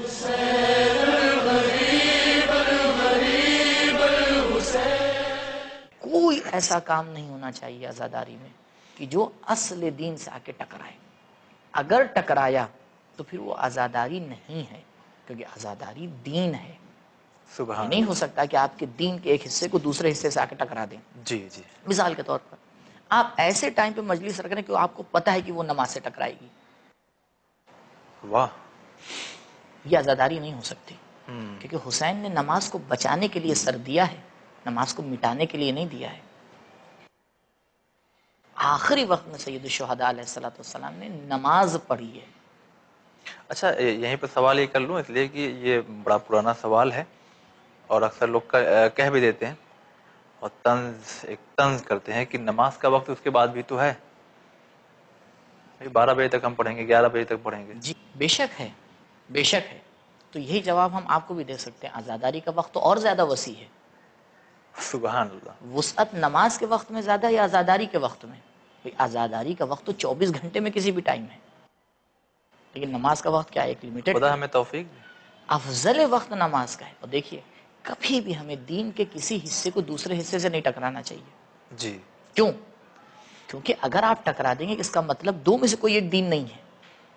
کوئی ایسا کام نہیں ہونا چاہیے عزاداری میں کہ جو اصل دین سے آ کے ٹکرائے. اگر ٹکرایا تو پھر وہ عزاداری نہیں ہے، کیونکہ عزاداری دین ہے. یہ نہیں ہو سکتا کہ آپ کے دین کے ایک حصے کو دوسرے حصے سے آ کے ٹکرا دیں. جی جی. مثال کے طور پر آپ ایسے ٹائم پہ مجلس رکھ رہے ہیں کہ آپ کو پتہ ہے کہ وہ نماز سے ٹکرائے گی. واہ. یہ عزاداری نہیں ہو سکتی، کیونکہ حسین نے نماز کو بچانے کے لیے سر دیا ہے، نماز کو مٹانے کے لیے نہیں دیا ہے. آخری وقت میں سید الشہداء علیہ السلام نے نماز پڑھی ہے. اچھا یہیں پہ سوال یہ کر لوں، اس لیے کہ یہ بڑا پرانا سوال ہے اور اکثر لوگ کہہ بھی دیتے ہیں اور طنز کرتے ہیں کہ نماز کا وقت اس کے بعد بھی تو ہے، 12 بجے تک ہم پڑھیں گے، 11 بجے تک پڑھیں گے. جی بے شک ہے، بے شک ہے. تو یہی جواب ہم آپ کو بھی دے سکتے ہیں، عزاداری کا وقت تو اور زیادہ وسیع ہے. سبحان اللہ. وسعت نماز کے وقت میں زیادہ یا عزاداری کے وقت میں؟ عزاداری کا وقت تو 24 گھنٹے میں کسی بھی ٹائم ہے، لیکن نماز کا وقت کیا ایک لمیٹڈ خدا ہے. ہمیں توفیق دے. افضل وقت نماز کا ہے. اور دیکھیے کبھی بھی ہمیں دین کے کسی حصے کو دوسرے حصے سے نہیں ٹکرانا چاہیے. جی. کیوں؟ کیونکہ اگر آپ ٹکرا دیں گے اس کا مطلب دو میں سے کوئی ایک دین نہیں ہے.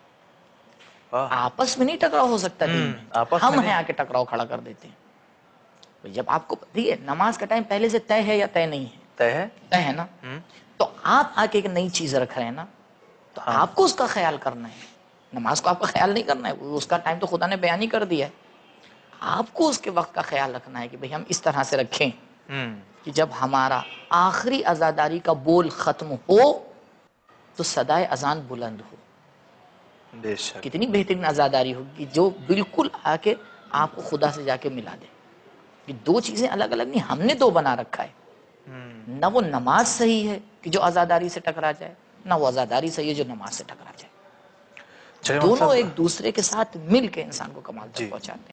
آپس میں نہیں ٹکراؤ ہو سکتا دین میں، ہم ہیں آ کے ٹکراؤ کھڑا کر دیتے ہیں. جب آپ کو دیکھیے نماز کا ٹائم پہلے سے طے ہے یا طے نہیں ہے؟ طے ہے نا. تو آپ آ کے ایک نئی چیز رکھ رہے ہیں نا، تو آپ کو اس کا خیال کرنا ہے. نماز کو آپ کا خیال نہیں کرنا ہے، اس کا ٹائم تو خدا نے بیان ہی کر دیا ہے. آپ کو اس کے وقت کا خیال رکھنا ہے کہ بھئی ہم اس طرح سے رکھیں کہ جب ہمارا آخری عزاداری کا بول ختم ہو تو صدائے اذان بلند ہو. بے شک. کتنی بہترین عزاداری ہوگی جو بالکل آ کے آپ کو خدا سے جا کے ملا دے. یہ دو چیزیں الگ الگ نہیں، ہم نے دو بنا رکھا ہے. نہ وہ نماز صحیح ہے کہ جو عزاداری سے ٹکرا جائے، نہ وہ عزاداری صحیح ہے جو نماز سے ٹکرا جائے. دونوں ایک دوسرے کے ساتھ مل کے انسان کو کمال تک پہنچاتے ہیں.